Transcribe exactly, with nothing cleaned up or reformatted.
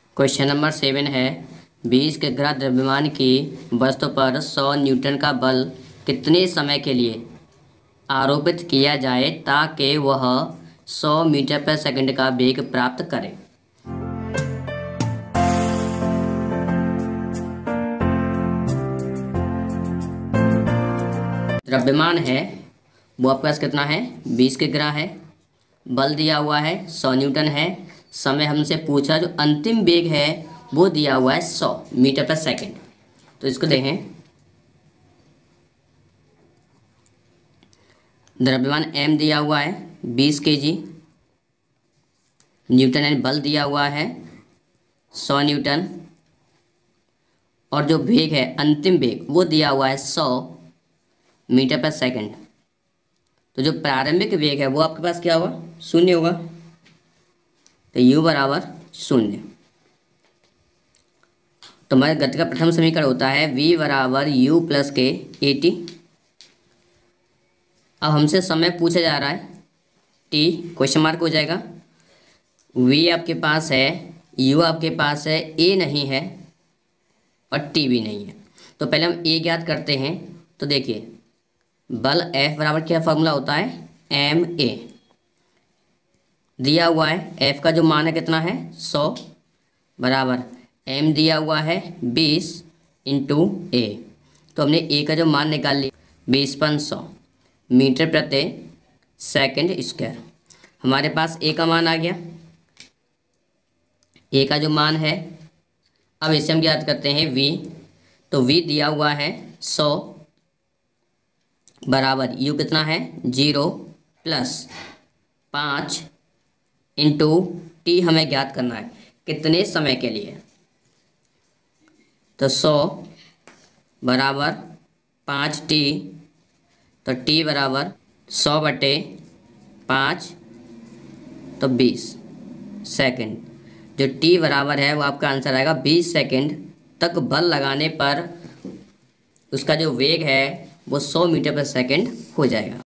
Question number seven है, बीस किग्रा द्रव्यमान की वस्तु पर सौ न्यूटन का बल कितने समय के लिए आरोपित किया जाए ताकि वह सौ मीटर प्रति सेकंड का वेग प्राप्त करे। द्रव्यमान है वो आपके पास कितना है, बीस किग्रा है। बल दिया हुआ है सौ न्यूटन है। समय हमसे पूछा, जो अंतिम वेग है वो दिया हुआ है सौ मीटर पर सेकंड। तो इसको देखें, द्रव्यमान m दिया हुआ है बीस केजी, न्यूटन यानी बल दिया हुआ है सौ न्यूटन, और जो वेग है अंतिम वेग वो दिया हुआ है सौ मीटर पर सेकंड। तो जो प्रारंभिक वेग है वो आपके पास क्या होगा, शून्य होगा। तो u बराबर शून्य। तो हमारे गति का प्रथम समीकरण होता है v बराबर यू प्लस के ए टी। अब हमसे समय पूछा जा रहा है t, क्वेश्चन मार्क हो जाएगा। v आपके पास है, u आपके पास है, a नहीं है और t भी नहीं है। तो पहले हम a ज्ञात करते हैं। तो देखिए, बल F बराबर क्या फॉर्मूला होता है, एम ए दिया हुआ है। F का जो मान है कितना है, सौ, बराबर m दिया हुआ है बीस इंटू ए। तो हमने a का जो मान निकाल लिया, बीस पन सौ मीटर प्रति सेकंड स्क्वायर। हमारे पास a का मान आ गया। a का जो मान है, अब इसे हम याद करते हैं v। तो v दिया हुआ है सौ, बराबर u कितना है, जीरो प्लस पाँच इंटू टी हमें ज्ञात करना है कितने समय के लिए। तो सौ बराबर पाँच टी, तो टी बराबर सौ बटे पाँच, तो बीस सेकंड। जो टी बराबर है वो आपका आंसर आएगा बीस सेकंड तक बल लगाने पर उसका जो वेग है वो सौ मीटर पर सेकंड हो जाएगा।